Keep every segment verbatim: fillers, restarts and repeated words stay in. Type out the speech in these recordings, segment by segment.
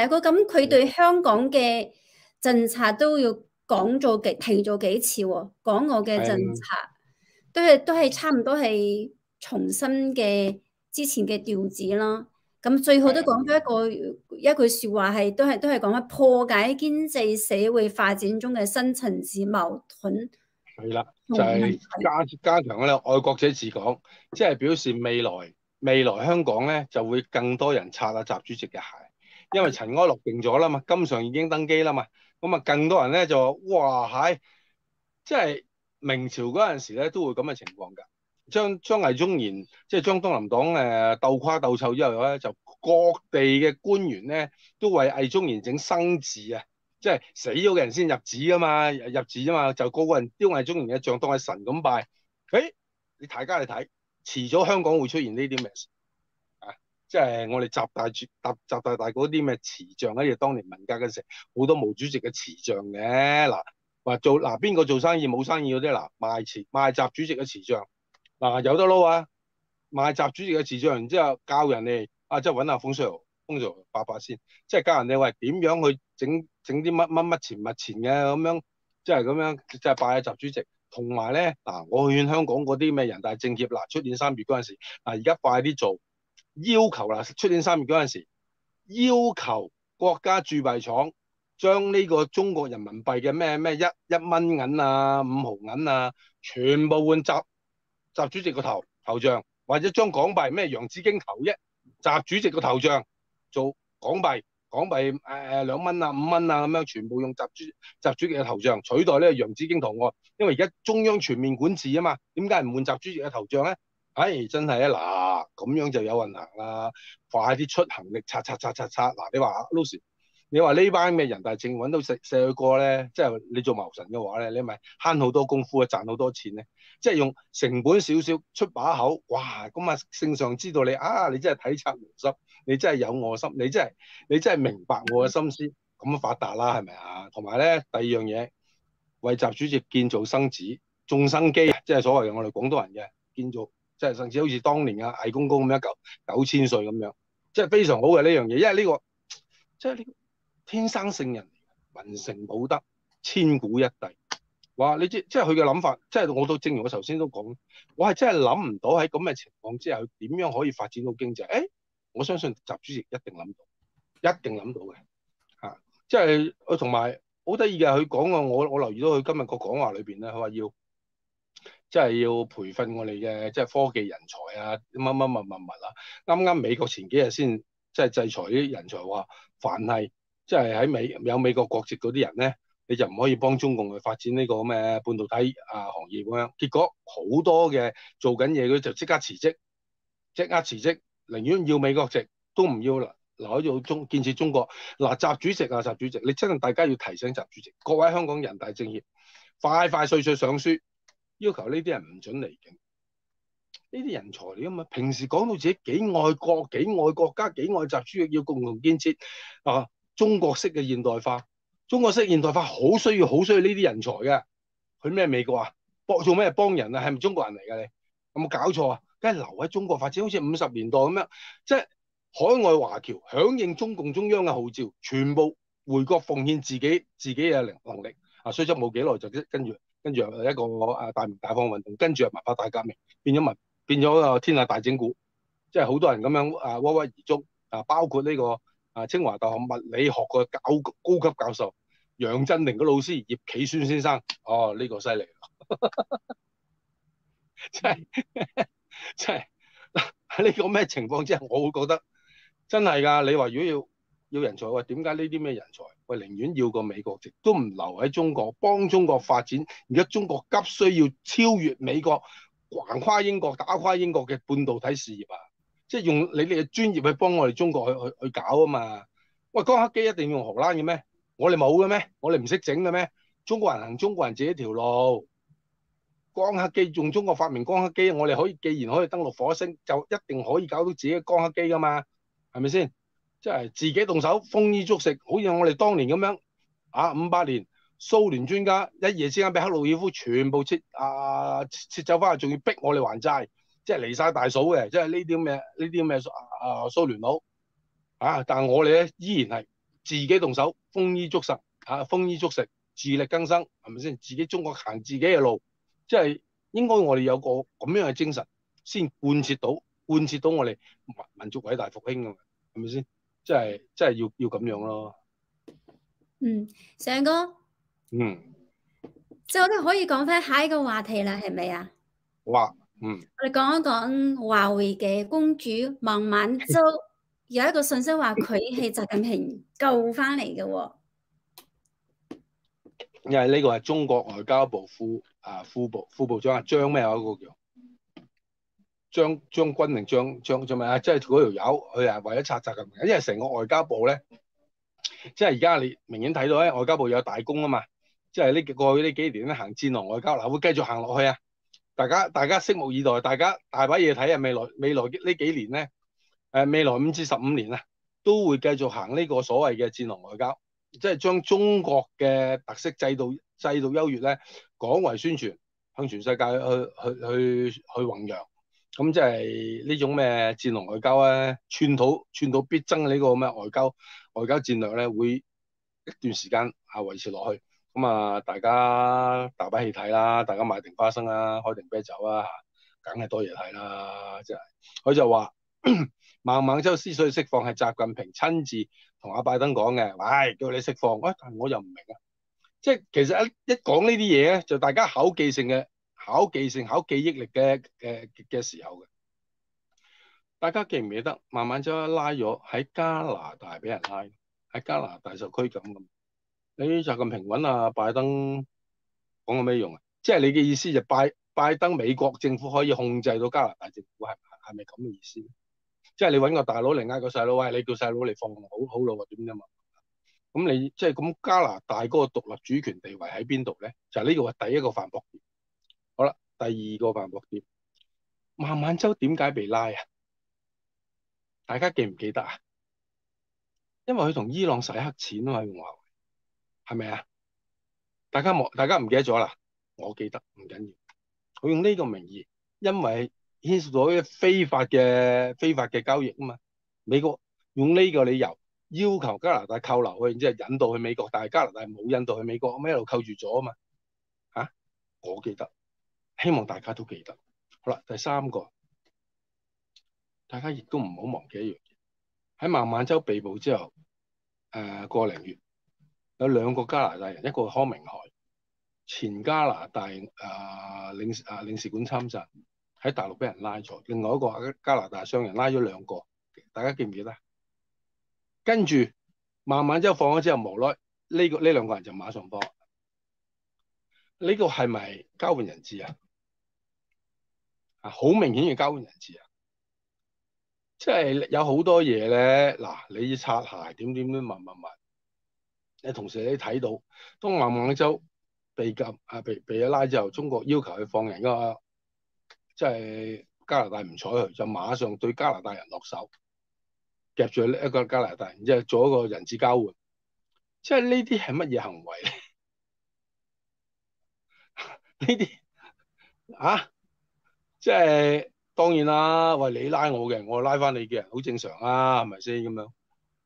啊，咁佢對香港嘅政策都要講咗幾提咗幾次喎，港澳嘅政策都係都係差唔多係重新嘅之前嘅調子啦。咁最後都講咗一個一句説話係都係都係講緊破解經濟社會發展中嘅深層次矛盾。 係啦，就係加加強咧愛國者治港，即係表示未來未來香港咧就會更多人擦阿習主席嘅鞋，因為塵埃落定咗啦嘛，金上已經登基啦嘛，咁啊更多人咧就哇係，即係明朝嗰陣時咧都會咁嘅情況㗎。將將魏忠賢即係將東林黨誒鬥垮鬥臭之後咧，就各地嘅官員咧都為魏忠賢整生字啊！即係死咗嘅人先入紙啊嘛，入紙啊嘛，就個個人丟魏忠賢嘅像當係神咁拜。誒，你大家嚟睇，遲早香港會出現呢啲咩事啊？即係我哋習大習習大大嗰啲咩瓷像咧，當年文革嘅時候，好多毛主席嘅瓷像嘅嗱，話做嗱邊個做生意冇生意嗰啲嗱賣瓷賣習主席嘅瓷像嗱有得撈啊！賣習主席嘅瓷像，然之後教人哋啊，即係揾下馮 Sir。通常爸爸先，即係教人哋喂點樣去整整啲乜乜乜錢乜錢嘅咁樣，即係咁樣即係拜下習主席。同埋咧嗱，我勸香港嗰啲咩人大政協嗱，出年三月嗰陣時嗱，而家快啲做要求啦，出年三月嗰陣時要求國家鑄幣廠將呢個中國人民幣嘅咩咩一一蚊銀啊、五毫銀啊，全部換習習主席個頭頭像，或者將港幣咩洋紫荊頭一習主席個頭像。做港幣，港幣誒誒兩蚊啊、五蚊啊咁樣，全部用習主習主席嘅頭像取代呢個洋紫荊圖案，因為而家中央全面管治啊嘛，點解唔換習主席嘅頭像咧？唉，真係啊嗱，咁樣就有運行啦，快啲出行力，刷刷刷刷刷嗱！你話 Lucy， 你話呢班嘅人大政揾到四四個咧，即係你做謀臣嘅話咧，你咪慳好多功夫啊，賺好多錢咧，即係用成本少少出把口，哇！咁啊，聖上知道你啊，你真係體察民心。你真係有我心，你真係你真係明白我嘅心思，咁發達啦，係咪啊？同埋咧，第二樣嘢，為習主席建造生子，種生基，即係所謂我哋廣東人嘅建造，即係甚至好似當年啊魏公公咁樣九九千歲咁樣，即係非常好嘅呢樣嘢，因為呢個即係呢個天生聖人，文成武德，千古一帝。哇！你知即係佢嘅諗法，即係我都正如我頭先都講，我係真係諗唔到喺咁嘅情況之下，佢點樣可以發展到經濟？誒？我相信習主席一定諗到，一定諗到嘅嚇、啊，即係佢同埋好得意嘅，佢講過我我留意到佢今日個講話裏邊咧，佢話要即係要培訓我哋嘅即係科技人才啊，乜乜乜乜乜啊，啱啱美國前幾日先即係制裁啲人才，話凡係即係喺美有美國國籍嗰啲人咧，你就唔可以幫中共去發展呢個咩半導體啊行業咁樣。結果好多嘅做緊嘢佢就即刻辭職，即刻辭職。寧願要美國籍都唔要啦，留喺度中建設中國。嗱，習主席啊，習主席，你真係大家要提醒習主席，各位香港人大政協，快快脆脆上書，要求呢啲人唔准離境。呢啲人才嚟噶嘛，平時講到自己幾愛國、幾愛國家、幾愛習主席，要共同建設啊中國式嘅現代化。中國式現代化好需要、好需要呢啲人才嘅。去咩美國啊？幫做咩幫人啊？係咪中國人嚟㗎？你有冇搞錯啊？梗係留喺中國發展，好似五十年代咁樣，即係海外華僑響應中共中央嘅號召，全部回國奉獻自己自己嘅能能力啊！所以就冇幾耐就跟住跟住一個啊大明大放運動，跟住啊文化大革命，變咗文變咗個天下大整蠱，即係好多人咁樣啊鬱鬱而終啊！包括呢個啊清華大學物理學嘅教高級教授楊振寧嘅老師葉企孫先生，哦呢個犀利，真係。即係喺呢個咩情況之下，我會覺得真係㗎。你話如果要要人才，喂點解呢啲咩人才？喂寧願要個美國籍，都唔留喺中國幫中國發展。而家中國急需要超越美國，橫跨英國、打垮英國嘅半導體事業啊！即係用你哋嘅專業去幫我哋中國去去去搞啊嘛！喂，光刻機一定要用荷蘭嘅咩？我哋冇嘅咩？我哋唔識整嘅咩？中國人行中國人自己條路。光刻機用中國發明光刻機，我哋可以既然可以登陸火星，就一定可以搞到自己嘅光刻機噶嘛，係咪先？即係自己動手，豐衣足食，好似我哋當年咁樣啊！五八年蘇聯專家一夜之間俾克魯爾夫全部撤啊撤走翻去，仲要逼我哋還債，即係離晒大數嘅，即係呢啲咁嘅呢啲咁嘅啊蘇聯佬啊！但係我哋咧依然係自己動手，豐衣足食嚇，豐衣足食，自力更生，係咪先？自己中國行自己嘅路，即係應該我哋有個咁樣嘅精神，先貫徹到貫徹到我哋民民族偉大復興㗎嘛，係咪先？即係即係要要咁樣咯。 嗯，上哥， 嗯， 即係我哋可以講翻下一個話題啦，係咪啊？ 哇，嗯， 我哋講一講華為嘅公主孟晚舟，有一個信息話佢係習近平救翻嚟嘅喎。 因為呢個係中國外交部副啊副部副部長啊張咩啊嗰個叫張張軍定張張做咩啊？即係嗰條友佢係為咗拆習近平，因為成個外交部咧，即係而家你明顯睇到咧，外交部有大功啊嘛，即係呢過去呢幾年咧行戰狼外交，嗱會繼續行落去啊！大家大家拭目以待，大家大把嘢睇啊！未來未來呢幾年咧，誒未來五至十五年啊，都會繼續行呢個所謂嘅戰狼外交，即係將中國嘅特色制度制度優越咧廣為宣傳，向全世界去去去去弘揚。咁即係呢種咩戰狼外交咧，寸土寸土必爭呢個咩外交外交戰略咧，會一段時間啊維持落去。咁啊，大家大把戲睇啦，大家買定花生啦，開定啤酒啦，梗係多嘢睇啦，真係。佢就話孟晚舟之所以釋放係習近平親自同阿拜登講嘅，喂，叫你釋放，喂，但係我又唔明啊，即係其實一一講呢啲嘢咧，就大家考記性嘅。考記性、考記憶力嘅嘅嘅時候嘅，大家記唔記得孟晚舟拉咗喺加拿大俾人拉，喺加拿大受拘禁咁。你習近平揾阿拜登講有咩用啊？即係你嘅意思就拜拜登美國政府可以控制到加拿大政府係係咪咁嘅意思？即係你揾個大佬嚟嗌個細佬，喂，你叫細佬嚟放好好咯，點啫嘛？咁你即係咁加拿大嗰個獨立主權地位喺邊度咧？就係呢個係第一個反駁點。好啦，第二個反駁點，孟晚舟點解被拉啊？大家記唔記得啊？因為佢同伊朗洗黑錢啊嘛，用華為係咪啊？大家冇，大家唔記得咗啦？我記得，唔緊要。佢用呢個名義，因為牽涉到啲非法嘅非法嘅交易啊嘛。美國用呢個理由要求加拿大扣留佢，然之後引渡去美國，但係加拿大冇引渡去美國，咁一路扣住咗啊嘛。嚇、啊，我記得。希望大家都記得。好啦，第三個，大家亦都唔好忘記一樣嘢。喺孟晚舟被捕之後，誒、呃、個零月，有兩個加拿大人，一個康明凱，前加拿大誒、呃、領誒、呃、領事館參贊，喺大陸俾人拉咗。另外一個加拿大商人拉咗兩個，大家記唔記得？跟住孟晚舟放咗之後，無奈呢個呢兩個人就馬上放。呢、這個係咪交換人質啊？好明顯嘅交換人質啊！即係有好多嘢咧，嗱，你擦鞋點點點問問問，你同時你睇到，當孟晚舟被禁啊被被咗拉之後，中國要求佢放人嘅話，即係加拿大唔睬佢，就馬上對加拿大人落手，夾住一個加拿大人，然之後做一個人質交換。即係呢啲係乜嘢行為咧？呢啲啊？即係當然啦，喂，你拉我嘅，我拉翻你嘅，好正常啊，係咪先咁樣？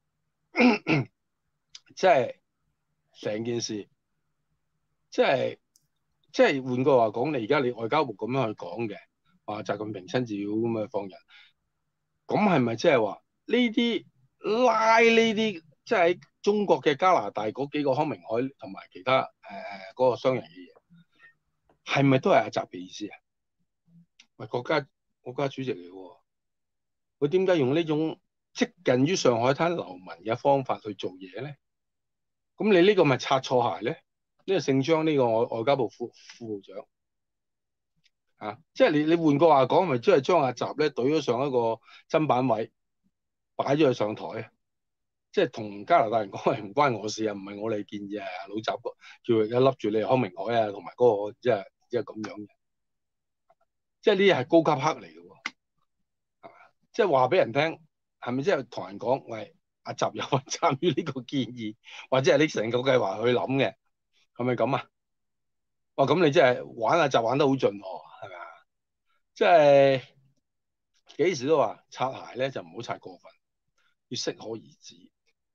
即係成件事，即係即係換句話講，你而家你外交部咁樣去講嘅，話習近平親自要咁樣放人，咁係咪即係話呢啲拉呢啲，即係喺中國嘅加拿大嗰幾個康明凱同埋其他誒誒嗰個商人嘅嘢，係咪都係阿習嘅意思啊？喂，國家國家主席嚟喎，佢點解用呢種接近於上海灘流民嘅方法去做嘢咧？咁你呢個咪擦錯鞋咧？呢、呢個姓張呢個外外交部副副部長啊，即係你你換句話講，咪即係將阿習咧懟咗上一個砧板位，擺咗佢上台啊！即係同加拿大人講係唔關我事啊，唔係我哋建議啊，老習叫佢一笠住你康明凱啊，同埋嗰個即係即係咁樣嘅。即係呢啲係高級黑嚟嘅喎，係嘛？即係話俾人聽，係咪即係同人講，喂，阿習有份參與呢個建議，或者係你成個計劃去諗嘅，係咪咁啊？哇！咁你真係玩阿習玩得好盡喎，係咪啊？即係幾時都話擦鞋咧就唔好擦過分，要適可而止。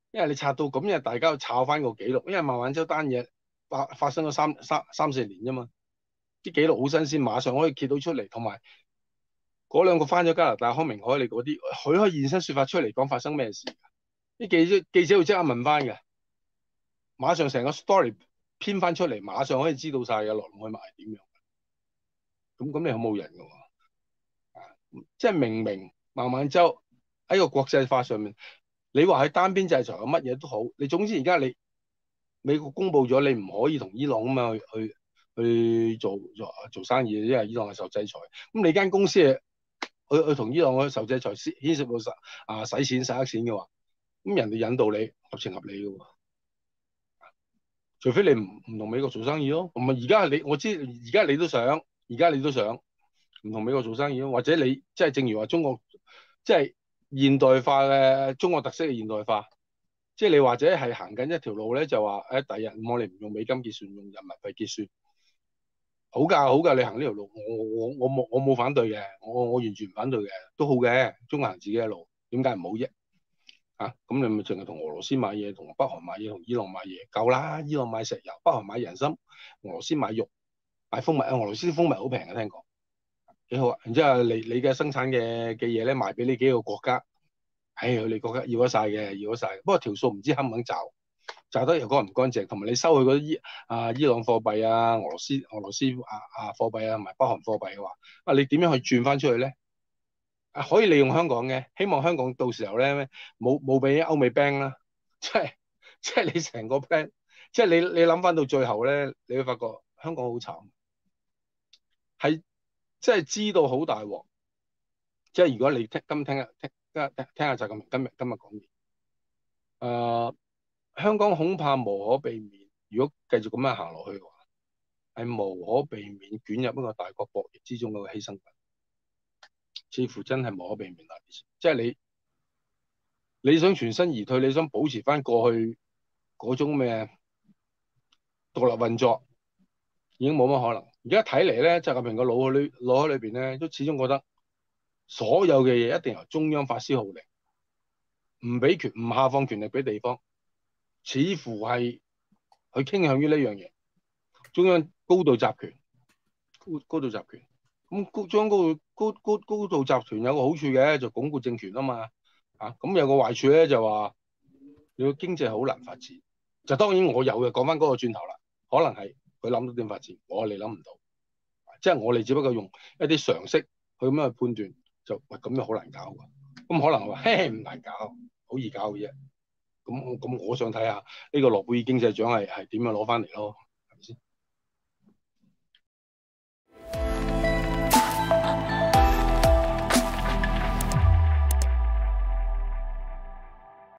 因為你拆到咁，因為大家要抄翻個記錄，因為孟晚舟單嘢發發生咗三三三四年啫嘛，啲記錄好新鮮，馬上可以揭到出嚟，同埋嗰兩個翻咗加拿大康明凱利嗰啲，佢可以現身説法出嚟講發生咩事，啲記者記者會即刻問翻嘅，馬上成個 story 編翻出嚟，馬上可以知道晒嘅來龍去脈係點樣。咁咁你好冇人㗎喎，啊，即係明明孟晚舟喺個國際法上面。你話喺單邊制裁有乜嘢都好，你總之而家你美國公佈咗，你唔可以同伊朗咁樣去去去做做做生意，因為伊朗係受制裁。咁你間公司係去去同伊朗去受制裁，牽涉到實啊洗錢洗黑錢嘅話，咁人哋引導你合情合理嘅喎。除非你唔唔同美國做生意咯，唔係而家你我知而家你都想，而家你都想唔同美國做生意咯，或者你即係正如話中國即係。現代化嘅中國特色嘅現代化，即係你或者係行緊一條路咧，就話誒，第日我哋唔用美金結算，用人民幣結算，好㗎好㗎，你行呢條路，我我我冇我冇反對嘅，我我完全唔反對嘅，都好嘅，中國行自己嘅路，點解唔好啫？啊，咁你咪淨係同俄羅斯買嘢，同北韓買嘢，同伊朗買嘢夠啦，伊朗買石油，北韓買人參，俄羅斯買肉，買蜂蜜啊，俄羅斯蜂蜜好平嘅，聽講。幾好啊！然之後你你嘅生產嘅嘅嘢咧賣俾呢幾個國家，唉，佢哋國家要得晒嘅，要得晒。不過條數唔知肯唔肯找，找得又乾唔乾淨，同埋你收佢嗰啲伊啊伊朗貨幣啊、俄羅斯俄羅斯啊啊貨幣啊，同埋北韓貨幣嘅話，啊你點樣去轉翻出去咧？啊可以利用香港嘅，希望香港到時候咧冇冇俾歐美 ban 啦，即係即係你成個 plan，即係你你諗翻到最後咧，你會發覺香港好慘，係。即係知道好大鑊，即係如果你聽今聽日聽聽聽聽下就咁今日今日講完，誒、呃、香港恐怕無可避免，如果繼續咁樣行落去嘅話，係無可避免捲入一個大國博弈之中嗰個犧牲品，似乎真係無可避免啦。即係你你想全身而退，你想保持翻過去嗰種咩獨立運作，已經冇乜可能。而家睇嚟咧，習近平個腦裏腦海裏邊咧，都始終覺得所有嘅嘢一定由中央發施號令，唔俾權，唔下放權力俾地方，似乎係佢傾向於呢樣嘢。中央高度集權，高高度集權。咁高中央高度高高高度集權有個好處嘅，就鞏固政權啊嘛。啊，咁有個壞處咧，就話你個經濟好難發展。就當然我有嘅，講翻嗰個轉頭啦，可能係。佢諗到點發展，我哋諗唔到，即係我哋只不過用一啲常識去咁樣去判斷，就喂咁樣好難搞㗎。咁可能話嘿唔難搞，好易搞嘅啫。咁咁我想睇下呢個諾貝爾經濟獎係係點樣攞翻嚟咯，係咪先？